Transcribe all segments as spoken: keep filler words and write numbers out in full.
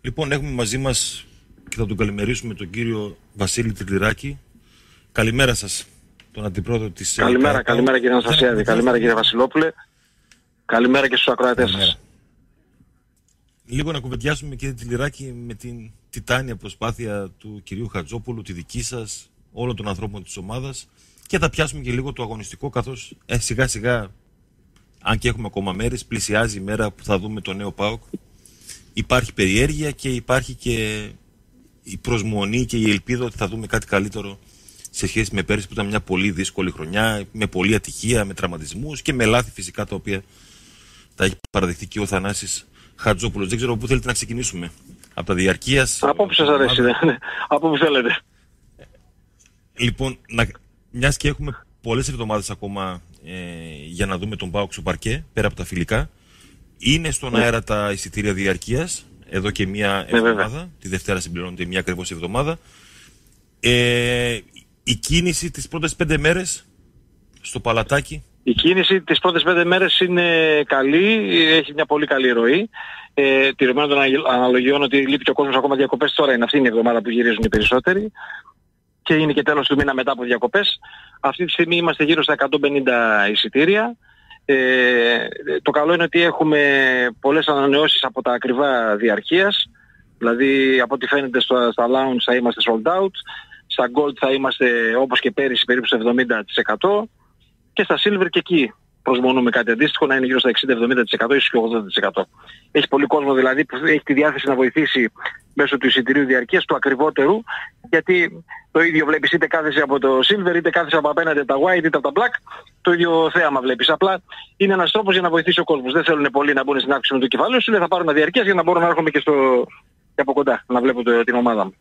Λοιπόν, έχουμε μαζί μας και θα τον καλημερίσουμε τον κύριο Βασίλη Τριλιράκη. Καλημέρα σας, τον αντιπρόεδρο της... Καλημέρα, καλημέρα κύριε Αναστασιάδη, καλημέρα κύριε Βασιλόπουλε. Καλημέρα και στους ακροατές σας. Λίγο να κουβεντιάσουμε κύριε Τριλιράκη με την τιτάνια προσπάθεια του κυρίου Χατζόπουλου, τη δική σας, όλων των ανθρώπων της ομάδας, και θα πιάσουμε και λίγο το αγωνιστικό, καθώς ε, σιγά σιγά, αν και έχουμε ακόμα μέρες, πλησιάζει η μέρα που θα δούμε το νέο ΠΑΟΚ. Υπάρχει περιέργεια και υπάρχει και η προσμονή και η ελπίδα ότι θα δούμε κάτι καλύτερο σε σχέση με πέρυσι, που ήταν μια πολύ δύσκολη χρονιά, με πολλή ατυχία, με τραυματισμούς και με λάθη φυσικά, τα οποία τα έχει παραδεχτεί και ο Θανάσης Χατζόπουλος. Δεν ξέρω πού θέλετε να ξεκινήσουμε. Από τα διαρκείας... Από όπου σας αρέσει, ναι. Από όπου θέλετε. Λοιπόν, να... μιας και έχουμε πολλές εβδομάδες ακόμα ε, για να δούμε τον ΠΑΟΚ στο παρκέ, πέρα από τα φιλικά, είναι στον ναι. αέρα τα εισιτήρια διαρκείας, εδώ και μια εβδομάδα, ναι, τη Δευτέρα συμπληρώνεται μια ακριβώς εβδομάδα. Ε, η κίνηση τις πρώτες πέντε μέρες στο Παλατάκι. Η κίνηση τις πρώτες πέντε μέρες είναι καλή, έχει μια πολύ καλή ροή. Ε, τηρουμένων των αναλογιών ότι λείπει και ο κόσμος ακόμα διακοπές, τώρα είναι αυτή η εβδομάδα που γυρίζουν οι περισσότεροι και είναι και τέλος του μήνα μετά από διακοπές. Αυτή τη στιγμή είμαστε γύρω στα εκατόν πενήντα εισιτήρια. Ε, το καλό είναι ότι έχουμε πολλές ανανεώσεις από τα ακριβά διαρκείας, δηλαδή από ό,τι φαίνεται στο, στα lounge θα είμαστε sold out, στα gold θα είμαστε όπως και πέρυσι περίπου στο εβδομήντα τοις εκατό και στα silver και εκεί προσμονούμε κάτι αντίστοιχο, να είναι γύρω στα εξήντα με εβδομήντα τοις εκατό, ίσως και ογδόντα τοις εκατό. Έχει πολύ κόσμο δηλαδή που έχει τη διάθεση να βοηθήσει μέσω του εισιτηρίου διαρκείας, του ακριβότερου, γιατί το ίδιο βλέπεις είτε κάθεσαι από το silver, είτε κάθεσαι από απέναντι από τα white, είτε από τα black, το ίδιο θέαμα βλέπεις. Απλά είναι ένας τρόπος για να βοηθήσει ο κόσμος. Δεν θέλουν πολλοί να μπουν στην άκρη με το κεφάλαιο σου, λέει θα πάρω ένα διαρκείας για να μπορώ να έρχομαι και, στο... και από κοντά, να βλέπω το... την ομάδα μου.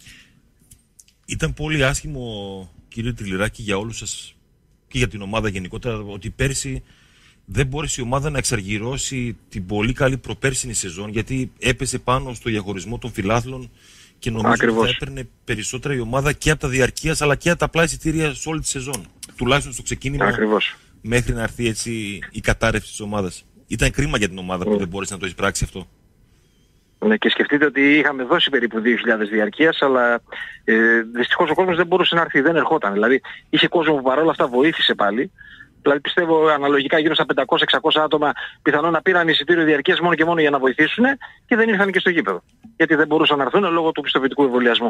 Ήταν πολύ άσχημο, κύριε Τριλιράκη, για όλους σας και για την ομάδα γενικότερα, ότι πέρσι δεν μπόρεσε η ομάδα να εξαργυρώσει την πολύ καλή προπέρσινη σεζόν, γιατί έπεσε πάνω στο διαχωρισμό των φιλάθλων και νομίζω Ακριβώς. ότι θα έπαιρνε περισσότερα η ομάδα και από τα διαρκείας αλλά και από τα απλά εισιτήρια σε όλη τη σεζόν. Τουλάχιστον στο ξεκίνημα, Ακριβώς. μέχρι να έρθει έτσι η κατάρρευση της ομάδας. Ήταν κρίμα για την ομάδα mm. που δεν μπόρεσε να το εισπράξει αυτό. Ναι, και σκεφτείτε ότι είχαμε δώσει περίπου δύο χιλιάδες διαρκείας, αλλά ε, δυστυχώς ο κόσμος δεν μπορούσε να έρθει, δεν ερχόταν. Δηλαδή είχε κόσμο που παρόλα αυτά βοήθησε πάλι. Δηλαδή πιστεύω αναλογικά γύρω στα πεντακόσια με εξακόσια άτομα πιθανόν να πήραν εισιτήριο διαρκείας μόνο και μόνο για να βοηθήσουν και δεν ήρθαν και στο γήπεδο. Γιατί δεν μπορούσαν να έρθουν λόγω του πιστοποιητικού εμβολιασμού.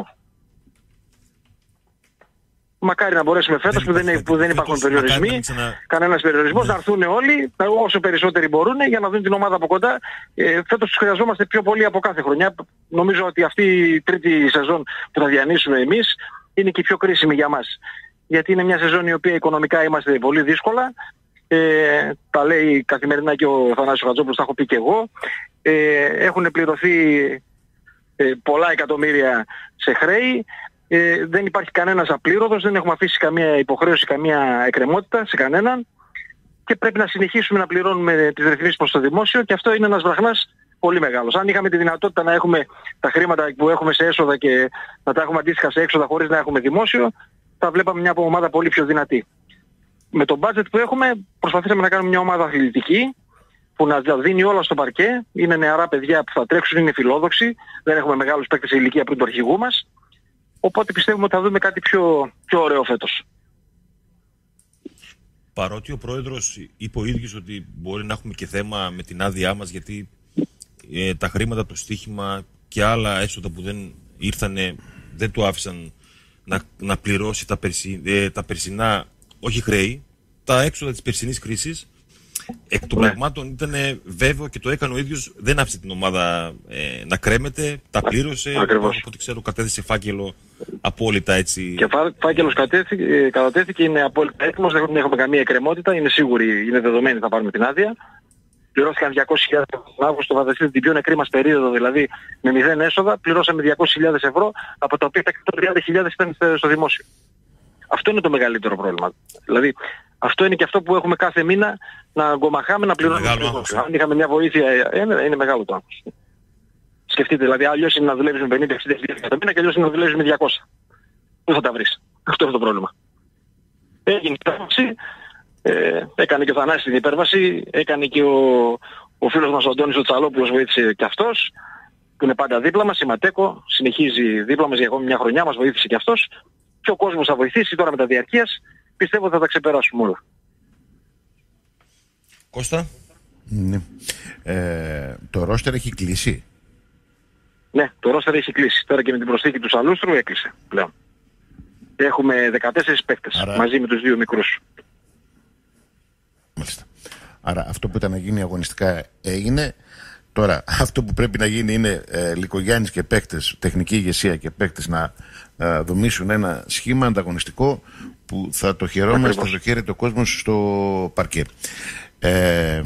Μακάρι να μπορέσουμε φέτος που δεν, που δεν υπάρχουν περιορισμοί, ξανα... κανένας περιορισμός, ναι. να έρθουν όλοι, όσο περισσότεροι μπορούν, για να δουν την ομάδα από κοντά. Ε, φέτος τους χρειαζόμαστε πιο πολύ από κάθε χρονιά. Νομίζω ότι αυτή η τρίτη σεζόν που θα διανύσουμε εμείς είναι και η πιο κρίσιμη για μας. Γιατί είναι μια σεζόν η οποία οικονομικά είμαστε πολύ δύσκολα. Ε, τα λέει καθημερινά και ο Θανάσης Χατζόπουλος, τα έχω πει και εγώ. Ε, έχουν πληρωθεί ε, πολλά εκατομμύρια σε χρέη. Ε, δεν υπάρχει κανένας απλήρωτος, δεν έχουμε αφήσει καμία υποχρέωση, καμία εκκρεμότητα σε κανέναν και πρέπει να συνεχίσουμε να πληρώνουμε τις ρυθμίσεις προς το δημόσιο και αυτό είναι ένας βραχνάς πολύ μεγάλος. Αν είχαμε τη δυνατότητα να έχουμε τα χρήματα που έχουμε σε έσοδα και να τα έχουμε αντίστοιχα σε έξοδα χωρίς να έχουμε δημόσιο, θα βλέπαμε μια ομάδα πολύ πιο δυνατή. Με το budget που έχουμε προσπαθήσαμε να κάνουμε μια ομάδα αθλητική που να δίνει όλα στο παρκέ. Είναι νεαρά παιδιά που θα τρέξουν, είναι φιλόδοξοι, δεν έχουμε μεγάλους παίκτες σε ηλικία πριν του αρχηγού μας. Οπότε πιστεύουμε ότι θα δούμε κάτι πιο, πιο ωραίο φέτος. Παρότι ο πρόεδρος είπε ο ίδιος ότι μπορεί να έχουμε και θέμα με την άδειά μας, γιατί ε, τα χρήματα από το στοίχημα και άλλα έσοδα που δεν ήρθανε δεν του άφησαν να, να πληρώσει τα, περσι, ε, τα περσινά, όχι χρέη, τα έξοδα της περσινής κρίσης. Εκ των ναι. πραγμάτων ήταν βέβαιο και το έκανε ο ίδιος, δεν άφησε την ομάδα ε, να κρέμεται, τα πλήρωσε, από ό,τι ξέρω κατέθεσε φάκελο απόλυτα έτσι. Και φά, φάκελος κατέθηκε, κατατέθηκε, είναι απόλυτα έτοιμος, δεν έχουμε καμία εκκρεμότητα, είναι σίγουροι, είναι δεδομένοι θα πάρουμε την άδεια. Πληρώθηκαν διακόσιες χιλιάδες ευρώ τον Αύγουστο, φανταστείτε την πιο νεκρή μας περίοδο, δηλαδή με μηδέν έσοδα, πληρώσαμε διακόσιες χιλιάδες ευρώ, από τα οποία τα εκατόν τριάντα χιλιάδες ήταν στο δημόσιο. Αυτό είναι το μεγαλύτερο πρόβλημα. Δηλαδή, αυτό είναι και αυτό που έχουμε κάθε μήνα να γκομαχάμε να πληρώνουμε. Αν είχαμε μια βοήθεια, είναι, είναι μεγάλο το άγχος. Σκεφτείτε, δηλαδή, αλλιώς είναι να δουλεύεις με πενήντα εξήντα χιλιάδες το μήνα και αλλιώς είναι να δουλεύεις με διακόσια. Πού θα τα βρεις? Αυτό είναι το πρόβλημα. Έγινε η υπέρβαση, ε, έκανε και ο Θανάσης την υπέρβαση, έκανε και ο, ο φίλος μας ο Αντώνης ο Τσαλόπουλος βοήθησε και αυτός. που είναι πάντα δίπλα μας, η Ματέκο, συνεχίζει δίπλα μας για ακόμη μια χρονιά, μας βοήθησε και αυτός. Και ο κόσμος θα βοηθήσει τώρα με τα διαρκείας, πιστεύω ότι θα τα ξεπεράσουμε όλα. Κώστα. Ναι. Ε, το ρόστερ έχει κλείσει. Ναι, το ρόστερ έχει κλείσει. Τώρα και με την προσθήκη του Σαλούστρου έκλεισε πλέον. Έχουμε δεκατέσσερις παίκτες. Άρα... μαζί με τους δύο μικρούς. Μάλιστα. Άρα αυτό που ήταν να γίνει αγωνιστικά έγινε. Τώρα αυτό που πρέπει να γίνει είναι ε, Λυκογιάννης και παίκτες, τεχνική ηγεσία και παίκτες να ε, δομήσουν ένα σχήμα ανταγωνιστικό που θα το χαιρόμαστε, θα το χαίρεται ο κόσμος στο παρκέ. Ε,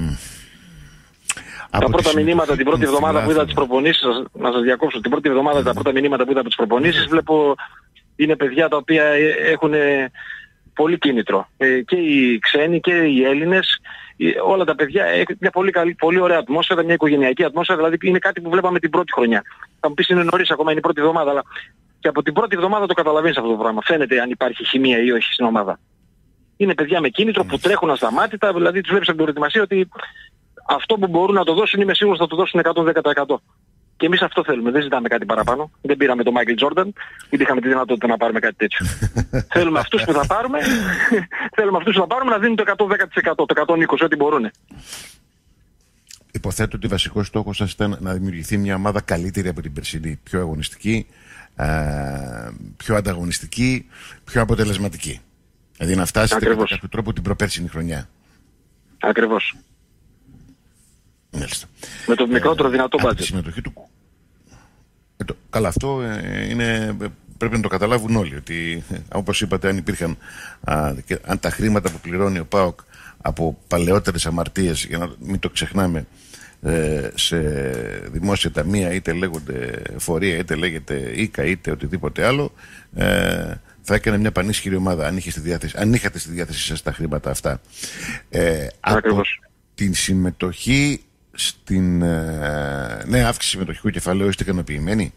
τα πρώτα μηνύματα την πρώτη εβδομάδα που είδα τις προπονήσεις, να σας διακόψω, την πρώτη εβδομάδα mm. τα πρώτα μηνύματα που είδα από τις προπονήσεις, βλέπω είναι παιδιά τα οποία έχουν πολύ κίνητρο. Ε, και οι ξένοι και οι Έλληνες, όλα τα παιδιά έχουν μια πολύ, καλή, πολύ ωραία ατμόσφαιρα, μια οικογενειακή ατμόσφαιρα, δηλαδή είναι κάτι που βλέπαμε την πρώτη χρονιά. Θα μου πεις είναι νωρίς, ακόμα είναι η πρώτη εβδομάδα, αλλά και από την πρώτη εβδομάδα το καταλαβαίνεις αυτό το πράγμα. Φαίνεται αν υπάρχει χημεία ή όχι στην ομάδα. Είναι παιδιά με κίνητρο που τρέχουν ασταμάτητα, δηλαδή τους βλέπεις από την προετοιμασία ότι αυτό που μπορούν να το δώσουν είμαι σίγουρος θα το δώσουν εκατόν δέκα τοις εκατό. Και εμείς αυτό θέλουμε, δεν ζητάμε κάτι παραπάνω. Δεν πήραμε τον Μάικλ Τζόρνταν, ούτε είχαμε τη δυνατότητα να πάρουμε κάτι τέτοιο. Θέλουμε αυτούς που θα πάρουμε, θέλουμε αυτούς που θα πάρουμε να δίνουν το εκατόν δέκα τοις εκατό, το εκατόν είκοσι τοις εκατό ό,τι μπορούν. Υποθέτω ότι βασικός στόχος σας ήταν να δημιουργηθεί μια ομάδα καλύτερη από την περσινή, πιο αγωνιστική, πιο ανταγωνιστική, πιο αποτελεσματική. Δηλαδή να φτάσετε κατά κάποιο τρόπο την προπέρσινη χρονιά. Ακριβώς. Μάλιστα. Με το μικρότερο ε, δυνατό budget. Τη συμμετοχή του... ε, το... Καλά, αυτό ε, είναι... πρέπει να το καταλάβουν όλοι. Ότι όπως είπατε, αν υπήρχαν α, και, αν τα χρήματα που πληρώνει ο ΠΑΟΚ από παλαιότερες αμαρτίες, για να μην το ξεχνάμε, ε, σε δημόσια ταμεία, είτε λέγονται φορεία, είτε λέγεται ΙΚΑ, είτε οτιδήποτε άλλο, ε, θα έκανε μια πανίσχυρη ομάδα αν, είχε στη διάθεση, αν είχατε στη διάθεση σας τα χρήματα αυτά. Ε, από την συμμετοχή στην ε, νέα αύξηση συμμετοχικού κεφαλαίου είστε ικανοποιημένοι?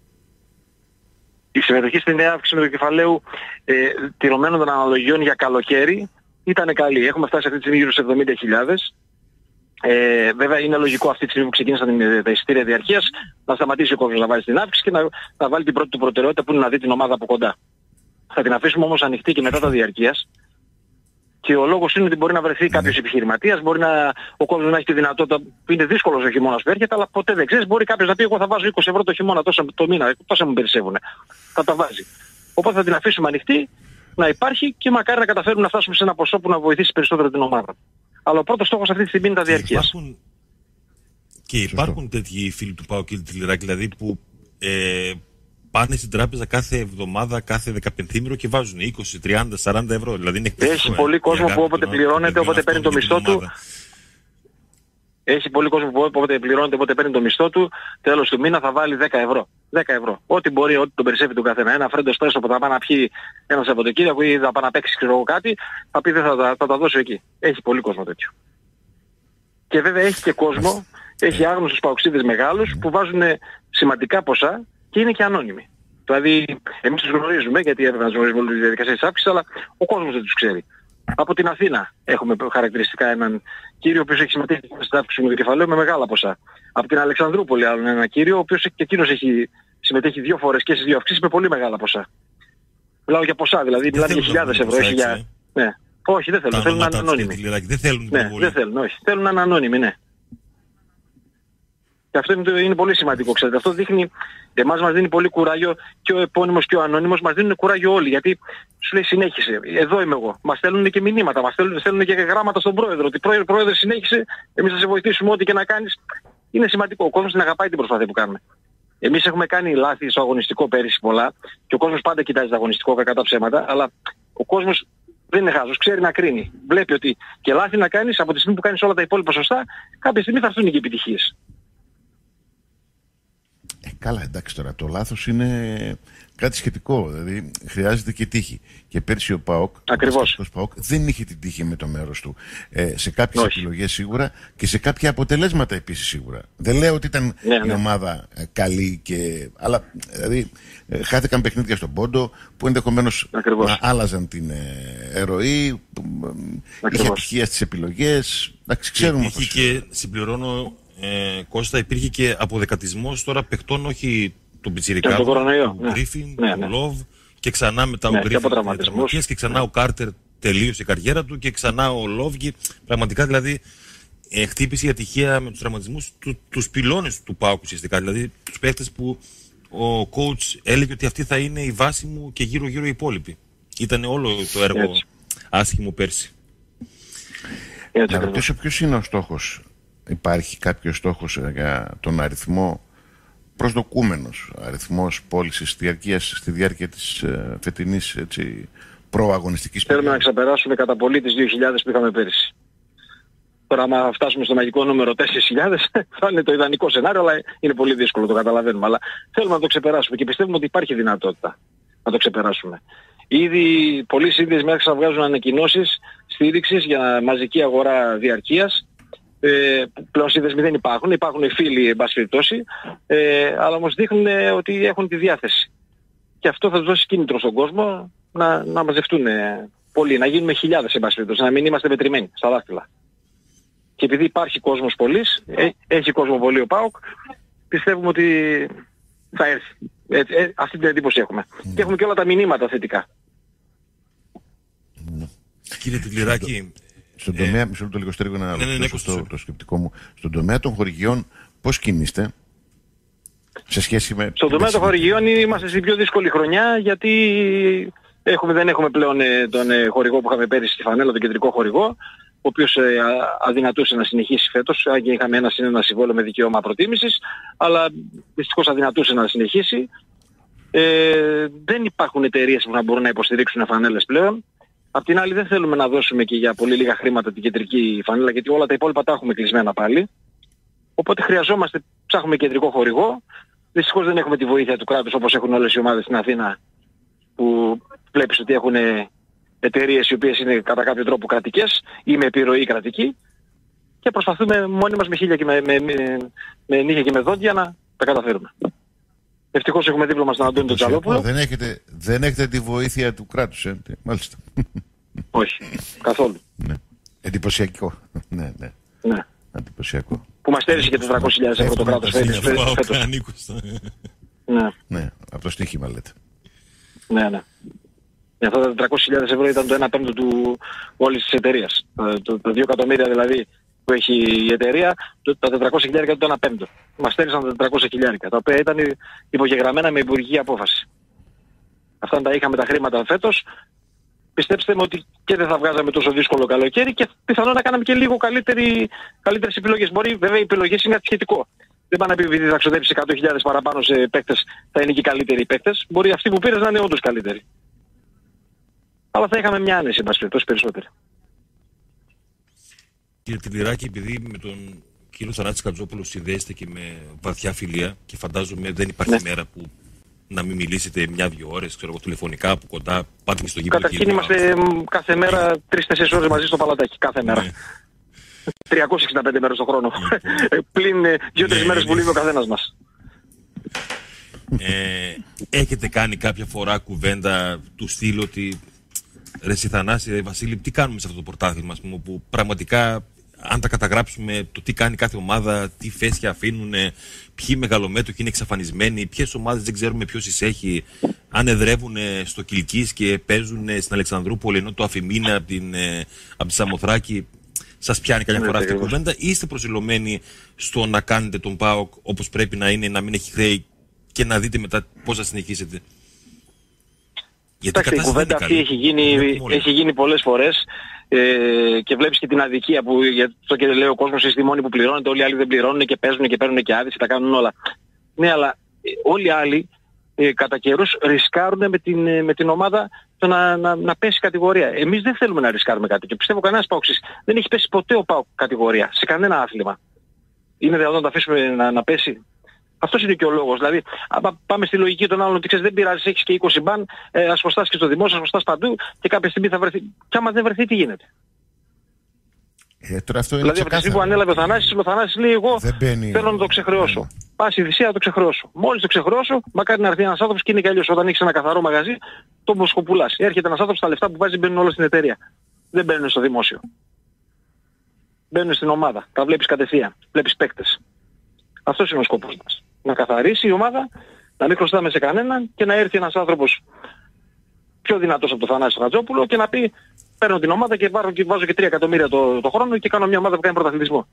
Η συμμετοχή στην νέα αύξηση συμμετοχικού κεφαλαίου ε, τηρωμένων των αναλογιών για καλοκαίρι ήταν καλή. Έχουμε φτάσει αυτή τη στιγμή γύρω στους εβδομήντα χιλιάδες. Ε, βέβαια είναι λογικό αυτή τη στιγμή που ξεκίνησαν τα εισιτήρια διαρκείας να σταματήσει ο κόσμος να βάζει την αύξηση και να, να βάλει την πρώτη του προτεραιότητα που είναι να δει την ομάδα από κοντά. Θα την αφήσουμε όμως ανοιχτή και μετά τα διαρκείας. Και ο λόγος είναι ότι μπορεί να βρεθεί κάποιος επιχειρηματίας, μπορεί να, ο κόσμος να έχει τη δυνατότητα, που είναι δύσκολος ο χειμώνας που έρχεται, αλλά ποτέ δεν ξέρεις, μπορεί κάποιος να πει εγώ θα βάζω είκοσι ευρώ το χειμώνα τόσο, το μήνα, τόσα μου περισσεύουνε. Θα τα βάζει. Οπότε θα την αφήσουμε ανοιχτή, να υπάρχει και μακάρι να καταφέρουμε να φτάσουμε σε ένα ποσό που να βοηθήσει περισσότερο την ομάδα. Αλλά ο πρώτος στόχος αυτή τη στιγμή είναι τα διαρκείας. Και υπάρχουν, και υπάρχουν τέτοιοι φίλοι του ΠΑΟΚ και του Τηλεράκη, δηλαδή που ε, πάνε στην τράπεζα κάθε εβδομάδα, κάθε δεκαπενθήμερο και βάζουν είκοσι, τριάντα, σαράντα ευρώ. Δηλαδή είναι Έχει πολύ κόσμο που όποτε πληρώνεται, όποτε παίρνει το μισθό του. Έχει πολύ κόσμο που όποτε πληρώνεται, όποτε παίρνει το μισθό του, τέλος του μήνα θα βάλει δέκα ευρώ. δέκα ευρώ. Ό,τι μπορεί, ό,τι τον περισσεύει τον καθένα. Ένα φρέντο στρέσο που θα πάει να πιει ένα Σαββατοκύριακο ή θα πάει να παίξει ξέρω κάτι, θα πει δεν θα, θα, θα τα δώσω εκεί. Έχει πολύ κόσμο τέτοιο. Και βέβαια έχει και κόσμο, έχει άγνωστους παοξίδες μεγάλους που βάζουν σημαντικά ποσά και είναι και ανώνυμοι. Δηλαδή, εμείς τους γνωρίζουμε, γιατί έπρεπε να τους γνωρίζουμε όλες τις διαδικασίες της αύξησης, αλλά ο κόσμος δεν τους ξέρει. Από την Αθήνα έχουμε χαρακτηριστικά έναν κύριο ο οποίος έχει συμμετέχει στην αύξηση του κεφαλαίου με μεγάλα ποσά. Από την Αλεξανδρούπολη άλλον ένα κύριο ο οποίος και εκείνος έχει συμμετέχει δύο φορές και στις δύο αυξήσεις με πολύ μεγάλα ποσά. Μιλάω για ποσά, δηλαδή μιλάμε για χιλιάδες ευρώ. Έχει για... ναι. Όχι, δεν θέλουν, θέλουν να είναι ανώνυμοι. Δεν θέλουν, ναι, δεν θέλουν, όχι. Θέλουν να είναι ανώνυμοι, ναι. Και αυτό είναι, είναι πολύ σημαντικό, ξέρετε. Αυτό δείχνει, εμάς μας δίνει πολύ κουράγιο και ο επώνυμος και ο ανώνυμος μας δίνουν κουράγιο όλοι. Γιατί σου λέει συνέχισε, εδώ είμαι εγώ. Μας στέλνουν και μηνύματα, μας στέλνουν, στέλνουν και γράμματα στον πρόεδρο. Ότι πρόεδρε, πρόεδρε συνέχισε, εμείς θα σε βοηθήσουμε ό,τι και να κάνεις. Είναι σημαντικό, ο κόσμος την αγαπάει την προσπάθεια που κάνουμε. Εμείς έχουμε κάνει λάθη στο αγωνιστικό πέρυσι πολλά και ο κόσμος πάντα κοιτάζει το αγωνιστικό κακά τα ψέματα, αλλά ο κόσμος δεν είναι χάζος, ξέρει να κρίνει. Βλέπει ότι και λάθη να κάνεις από τη στιγμή που κάνεις όλα τα υπόλοιπα σωστά, κάποια στιγμή θα έρθουν και επιτυχίες. Ε, καλά, εντάξει τώρα, το λάθος είναι κάτι σχετικό, δηλαδή χρειάζεται και τύχη. Και πέρσι ο ΠΑΟΚ, ακριβώς, ο ΠΑΟΚ δεν είχε την τύχη με το μέρος του. Ε, σε κάποιες Όχι. επιλογές σίγουρα και σε κάποια αποτελέσματα επίσης σίγουρα. Δεν λέω ότι ήταν ναι, η ναι. ομάδα ε, καλή, και, αλλά δηλαδή, ε, χάθηκαν παιχνίδια στον πόντο που ενδεχομένως να άλλαζαν την ε, ροή, που, ε, είχε ατυχία στις επιλογές. Εντάξει, ξέρουμε και, και συμπληρώνω ε, Κώστα, υπήρχε και αποδεκατισμός τώρα παιχτών, όχι τον Πιτσιρικά, τον κορονοϊό, τον Γκρίφιν, ναι, τον ναι. Λόβ, και ξανά μετά Ναι, ο Γκρίφιν τραυματισμός και ξανά ο Κάρτερ τελείωσε η καριέρα του και ξανά ο Λόβ, και πραγματικά δηλαδή ε, χτύπησε η ατυχία με τους τραυματισμούς του, τους πυλώνες του ΠΑΟΚ ουσιαστικά, δηλαδή τους παίχτες που ο coach έλεγε ότι αυτή θα είναι η βάση μου και γύρω γύρω οι υπόλοιποι. Ήταν όλο το έργο έτσι άσχημο πέρσι. Έτσι, να ρωτήσω ποιος είναι ο στόχος. Υπάρχει κάποιος στόχος για τον αριθμό, προσδοκούμενος αριθμός πώλησης στη διάρκεια, στη διάρκεια της ε, φετινής έτσι, προαγωνιστικής περίοδου? Θέλουμε περίοδου. να ξεπεράσουμε κατά πολύ τις δύο χιλιάδες που είχαμε πέρυσι. Τώρα, άμα φτάσουμε στο μαγικό νούμερο τέσσερις χιλιάδες, θα είναι το ιδανικό σενάριο, αλλά είναι πολύ δύσκολο, το καταλαβαίνουμε. Αλλά θέλουμε να το ξεπεράσουμε και πιστεύουμε ότι υπάρχει δυνατότητα να το ξεπεράσουμε. Ήδη πολλοί σύνδεσμοι μέχρι να βγάζουν ανακοινώσεις στήριξης για μαζική αγορά διαρκείας. Ε, πλέον σύνδεσμοι δεν υπάρχουν, υπάρχουν οι φίλοι εν πάση περιπτώσει, ε, αλλά όμως δείχνουν ε, ότι έχουν τη διάθεση. Και αυτό θα τους δώσει κίνητρο στον κόσμο να, να μαζευτούν ε, πολλοί, να γίνουμε χιλιάδες εν πάση περιπτώσει, να μην είμαστε μετρημένοι στα δάχτυλα. Και επειδή υπάρχει κόσμος πολύς, ε, έχει κόσμο πολύ ο ΠΑΟΚ, πιστεύουμε ότι θα έρθει. Ε, ε, αυτή την εντύπωση έχουμε. Mm. Και έχουμε και όλα τα μηνύματα θετικά. Mm. Κύριε Τιτλιράκη, στον ε, τομέα, μισό λεπτό λίγο στρίγω να ρωτήσω το, το σκεπτικό μου. Στον τομέα των χορηγιών πώς κινείστε σε σχέση με... Στον τομέα των χορηγιών είμαστε στην πιο δύσκολη χρονιά, γιατί έχουμε, δεν έχουμε πλέον ε, τον ε, χορηγό που είχαμε πέρυσι στη φανέλα, τον κεντρικό χορηγό, ο οποίος ε, αδυνατούσε να συνεχίσει φέτος, αν και είχαμε ένα συνένα συμβόλαιο με δικαίωμα προτίμησης, αλλά δυστυχώς αδυνατούσε να συνεχίσει. Ε, δεν υπάρχουν εταιρείες που να μπορούν να υποστηρίξουν φανέλες πλέον. Απ' την άλλη δεν θέλουμε να δώσουμε και για πολύ λίγα χρήματα την κεντρική φανέλα, γιατί όλα τα υπόλοιπα τα έχουμε κλεισμένα πάλι. Οπότε χρειαζόμαστε, ψάχνουμε κεντρικό χορηγό. Δυστυχώς δεν έχουμε τη βοήθεια του κράτους όπως έχουν όλες οι ομάδες στην Αθήνα, που βλέπεις ότι έχουν εταιρείες οι οποίες είναι κατά κάποιο τρόπο κρατικές ή με επιρροή κρατική, και προσπαθούμε μόνοι μας με χίλια και με, με, με, με νύχια και με δόντια να τα καταφέρουμε. Ευτυχώς έχουμε δίπλα μας τον Αντώνη τον Τζαλόπουλο. Δεν έχετε, δεν έχετε τη βοήθεια του κράτους, ε, μάλιστα. Όχι, καθόλου. Ναι. Εντυπωσιακό. Ναι, ναι. Ναι. Εντυπωσιακό. Που μας στέρισε και τετρακόσιες χιλιάδες ευρώ το κράτος φέτος. Ναι. Ναι, από το στοίχημα λέτε. Ναι, ναι. Για αυτά τα τετρακόσιες χιλιάδες ευρώ ήταν το ένα πέμπτο του όλης της εταιρείας. Το, το δύο εκατομμύρια δηλαδή που έχει η εταιρεία, το, τα τετρακόσια χιλιάρικα ήταν το ένα πέμπτο. Μας στέρισαν τα τετρακόσια χιλιάρικα, τα οποία ήταν υπογεγραμμένα με υπουργική απόφαση. Αυτά τα είχαμε τα χρήματα φέτος. Πιστέψτε με ότι και δεν θα βγάζαμε τόσο δύσκολο καλοκαίρι και πιθανόν να κάναμε και λίγο καλύτερη, καλύτερες επιλογές. Μπορεί βέβαια οι επιλογές είναι κάτι σχετικό. Δεν πάνε να πει επειδή θα ξοδέψει εκατό χιλιάδες παραπάνω σε παίκτες θα είναι και καλύτεροι οι παίκτες. Μπορεί αυτοί που πήρες να είναι όντως καλύτεροι. Αλλά θα είχαμε μια άνεση, εν πάση περιπτώσει, περισσότερη. Κύριε Τιτλιράκη, επειδή με τον κύριο Θανάση Χατζόπουλο συνδέεστε και με βαθιά φιλία και φαντάζομαι δεν υπάρχει ναι. μέρα που να μην μιλήσετε μια-δυο ώρες, ξέρω εγώ, τηλεφωνικά από κοντά, πάτε και στο γήπεδο. Καταρχήν είμαστε κάθε μέρα τρεις-τέσσερις ώρες μαζί στο παλατάκι, κάθε μέρα. Ναι. τριακόσιες εξήντα πέντε μέρες το χρόνο. Πλην δύο-τρεις μέρες που λείπει ο καθένας μας. Ε, έχετε κάνει κάποια φορά κουβέντα του στυλ ότι ρε εσύ Θανάση, ρε Βασίλη, τι κάνουμε σε αυτό το πρωτάθλημα, ας πούμε, που πραγματικά αν τα καταγράψουμε το τι κάνει κάθε ομάδα, τι φέσια αφήνουν, ποιοι μεγαλομέτωχοι είναι εξαφανισμένοι, ποιες ομάδες δεν ξέρουμε ποιος εισέχει, αν εδρεύουν στο Κιλκής και παίζουν στην Αλεξανδρούπολη ενώ το Αφημίνα από, την, από τη Σαμοθράκη, σας πιάνει κάποια φορά αυτή η κουβέντα, ή είστε προσιλωμένοι στο να κάνετε τον ΠΑΟΚ όπως πρέπει να είναι, να μην έχει χρέη και να δείτε μετά πώς θα συνεχίσετε? Εντάξει, η κουβέντα αυτή έχει γίνει, έχει γίνει πολλές φορές ε, και βλέπεις και την αδικία που για το και λέει ο κόσμος είστε οι μόνοι που πληρώνετε, όλοι οι άλλοι δεν πληρώνουν και παίζουν και παίρνουν και άδειες, τα κάνουν όλα. Ναι, αλλά ε, όλοι οι άλλοι ε, κατά καιρούς ρισκάρουν με την, με την ομάδα το να, να, να πέσει κατηγορία. Εμείς δεν θέλουμε να ρισκάρουμε κάτι και πιστεύω κανένας ΠΑΟΚΣης δεν έχει πέσει ποτέ ο ΠΑΟΚ κατηγορία σε κανένα άθλημα. Είναι δυνατόν να τα αφήσουμε να, να πέσει? Αυτός είναι και ο λόγος. Δηλαδή, άμα πάμε στη λογική των άλλων ότι ξέρεις δεν πειράζει, έχεις και είκοσι μπαν, ε, ας προστάσεις και στο δημόσιο, ας προστάσεις παντού και κάποια στιγμή θα βρεθεί. Και άμα δεν βρεθεί, τι γίνεται? Ε, τώρα αυτό είναι δηλαδή, από τη στιγμή που ανέλαβε ο Θανάσης, ο Θανάσης λέει: εγώ μπαίνει... θέλω να το ξεχρεώσω. Yeah. Πάση θυσία να το ξεχρεώσω. Μόλις το ξεχρεώσω, μακάρι να έρθει ένας άνθρωπος και είναι και αλλιώς. Όταν έχεις ένα καθαρό μαγαζί, το μποσκοπουλάς. Έρχεται ένας άνθρωπος, τα λεφτά που βάζει μπαίνουν όλα στην εταιρεία. Δεν μπαίνουν στο δημόσιο. μπαίνουν στην ομάδα. Τα βλέπεις κατευθείαν. Βλέπεις παίκτες. Αυτός είναι ο σκοπός μας. Να καθαρίσει η ομάδα, να μην χρωστάμε σε κανέναν και να έρθει ένας άνθρωπος πιο δυνατός από τον Θανάση Χατζόπουλο και να πει παίρνω την ομάδα και βάζω και, βάζω και τρία εκατομμύρια το, το χρόνο και κάνω μια ομάδα που κάνει πρωταθλητισμό.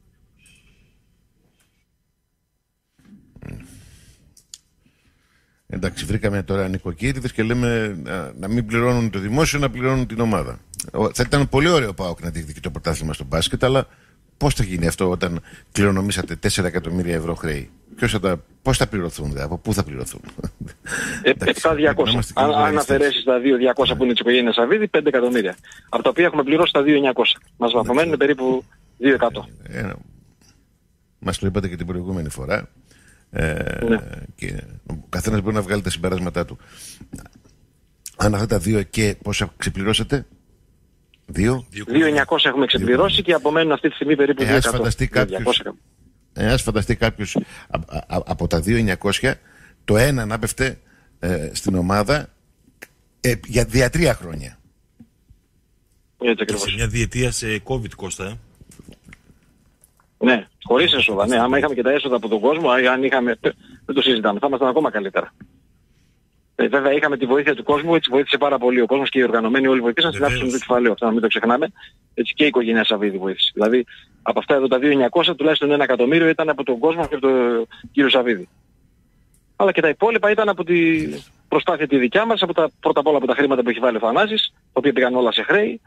Εντάξει, βρήκαμε τώρα νοικοκύριδες και λέμε να, να μην πληρώνουν το δημόσιο, να πληρώνουν την ομάδα. Θα ήταν πολύ ωραίο ο ΠΑΟΚ να διεκδικεί το πρωτάθλημα στο μπάσκετ, αλλά πώς θα γίνει αυτό όταν κληρονομήσατε τέσσερα εκατομμύρια ευρώ χρέη? Ποιος θα τα, πώς θα πληρωθούν, δε, από πού θα πληρωθούν? επτά χιλιάδες διακόσια. Αν, αν αφαιρέσεις τα δύο χιλιάδες διακόσια yeah. που είναι της οικογένειας Σαββίδη, πέντε εκατομμύρια. Από τα οποία έχουμε πληρώσει τα δύο χιλιάδες εννιακόσια. Μας απομένουν περίπου δύο εκατομμύρια. Ε, ε, μας το είπατε και την προηγούμενη φορά. Ε, ναι. Και ο καθένας μπορεί να βγάλει τα συμπεράσματά του. Αν αυτά τα δύο και πόσα ξεπληρώσατε? Δύο χιλιάδες εννιακόσια έχουμε ξεπληρώσει και απομένουν αυτή τη στιγμή περίπου ε, δύο εκατομμύρια. Φανταστεί κάποιος, ε, ας φανταστεί κάποιος α, α, α, από τα δύο χιλιάδες εννιακόσια το ένα να πέφτε ε, στην ομάδα ε, για δια τρία χρόνια. Έτσι ακριβώς. Σε μια διετία σε COVID, Κώστα, ε. Ναι, χωρίς έσοδα. Ναι, άμα είχαμε και τα έσοδα από τον κόσμο, αν είχαμε, δεν το συζητάμε, θα ήμασταν ακόμα καλύτερα. Ε, βέβαια είχαμε τη βοήθεια του κόσμου, έτσι βοήθησε πάρα πολύ ο κόσμος και οι οργανωμένοι όλοι βοήθησαν στην άψη του κεφαλαίου. Αυτό να μην το ξεχνάμε. Έτσι και η οικογένεια Σαββίδη βοήθησε. Δηλαδή από αυτά εδώ τα δύο χιλιάδες εννιακόσια τουλάχιστον ένα εκατομμύριο ήταν από τον κόσμο και από τον κύριο Σαββίδη. Αλλά και τα υπόλοιπα ήταν από τη προσπάθεια τη δικιά μας, από τα, πρώτα απ' όλα από τα χρήματα που έχει βάλει ο Θανάσης, τα οποία πήγαν όλα σε χρέη.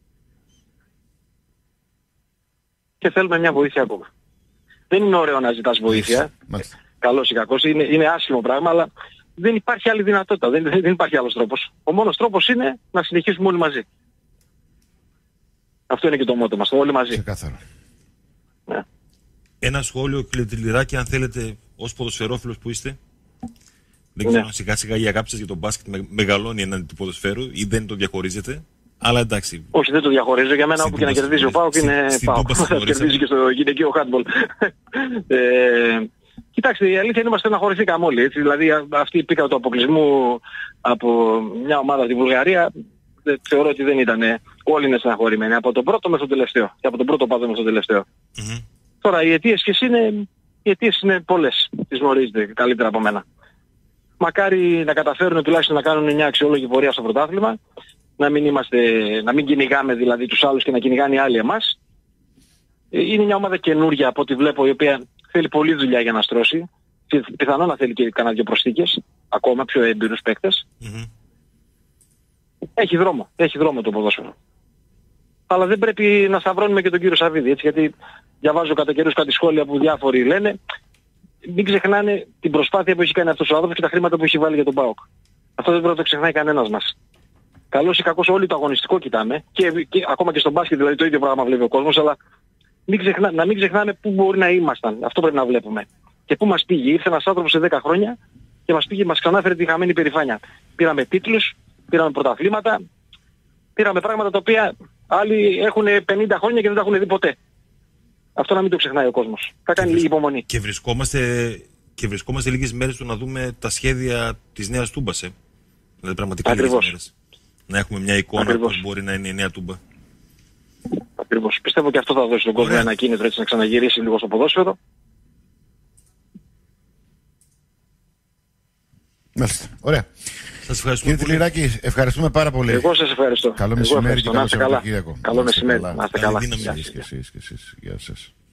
Και θέλουμε μια βοήθεια ακόμα. Δεν είναι ωραίο να ζητάς βοήθεια. Καλός ή κακός, είναι, είναι άσχημο πράγμα, αλλά δεν υπάρχει άλλη δυνατότητα, δεν, δεν υπάρχει άλλος τρόπος. Ο μόνος τρόπος είναι να συνεχίσουμε όλοι μαζί. Αυτό είναι και το μότο μας, όλοι μαζί. Ξεκάθαρα. Ναι. Ένα σχόλιο, Κλετηλιράκη, αν θέλετε, ως ποδοσφαιρόφιλος που είστε. Δεν ξέρω αν ναι. σιγά σιγά η αγάπη σας για τον μπάσκετ με, μεγαλώνει έναν του ποδοσφαίρου ή δεν το διαχωρίζετε. Αλλά εντάξει. Όχι, δεν το διαχωρίζω. Για μένα όπου και να κερδίζει ο ΠΑΟΚ είναι ΠΑΟΚ. Θα κερδίζει και στο γυναικείο χάντμπολ. ε, κοιτάξτε, η αλήθεια είναι ότι στεναχωρηθήκαμε όλοι. Έτσι. Δηλαδή αυτή η πίκα του αποκλεισμού από μια ομάδα από τη Βουλγαρία θεωρώ ότι δεν ήταν. Όλοι είναι στεναχωρημένοι. Από τον πρώτο μέχρι τον τελευταίο. Και από τον πρώτο πάδο μέχρι τον τελευταίο. Mm-hmm. Τώρα οι αιτίες και είναι, οι αιτίες είναι πολλές. Τις γνωρίζετε καλύτερα από μένα. Μακάρι να καταφέρουν τουλάχιστον να κάνουν μια αξιόλογη πορεία στο πρωτάθλημα. Να μην, είμαστε, να μην κυνηγάμε δηλαδή τους άλλους και να κυνηγάνε οι άλλοι εμάς. Είναι μια ομάδα καινούρια από ό,τι βλέπω, η οποία θέλει πολλή δουλειά για να στρώσει. Πιθανόν να θέλει και κανένα δυο προσθήκες, ακόμα πιο έμπειρους παίκτες. Mm-hmm. Έχει δρόμο, έχει δρόμο το ποδόσφαιρο. Αλλά δεν πρέπει να σταυρώνουμε και τον κύριο Σαββίδη, έτσι, γιατί διαβάζω κατά καιρούς κάτι σχόλια που διάφοροι λένε. Μην ξεχνάνε την προσπάθεια που έχει κάνει αυτός ο άνθρωπος και τα χρήματα που έχει βάλει για τον ΠΑΟΚ. Αυτό δεν πρέπει να το ξεχνάει κανένας μας. Καλώς ή κακώς όλοι το αγωνιστικό κοιτάμε και, και ακόμα και στο μπάσκετ δηλαδή το ίδιο πράγμα βλέπει ο κόσμος, αλλά μην ξεχνά, να μην ξεχνάμε πού μπορεί να ήμασταν. Αυτό πρέπει να βλέπουμε. Και πού μας πήγε. Ήρθε ένας άνθρωπος σε δέκα χρόνια και μας πήγε, μας ξανάφερε τη χαμένη περηφάνεια. Πήραμε τίτλους, πήραμε πρωταθλήματα, πήραμε πράγματα τα οποία άλλοι έχουν πενήντα χρόνια και δεν τα έχουν δει ποτέ. Αυτό να μην το ξεχνάει ο κόσμος. Θα κάνει λίγη υπομονή. Και βρισκόμαστε, και βρισκόμαστε λίγες μέρες του να δούμε τα σχέδια της νέας Τούμπας. Ε. Δηλαδή πραγματικά λίγες μέρες. Να έχουμε μια εικόνα πώς μπορεί να είναι η νέα Τούμπα. Ακριβώς. Πιστεύω και αυτό θα δώσει τον κόσμο ένα κίνητρο έτσι να ξαναγυρίσει λίγο στο ποδόσφαιρο. Μάλιστα. Ωραία. Σας ευχαριστούμε. Κύριε Τηλιράκη, ευχαριστούμε πάρα πολύ. Εγώ σας ευχαριστώ. Καλό μεσημέρι και καλό Σαββατοκύριακο. Καλό μεσημέρι. Να είστε καλά. Γεια σας.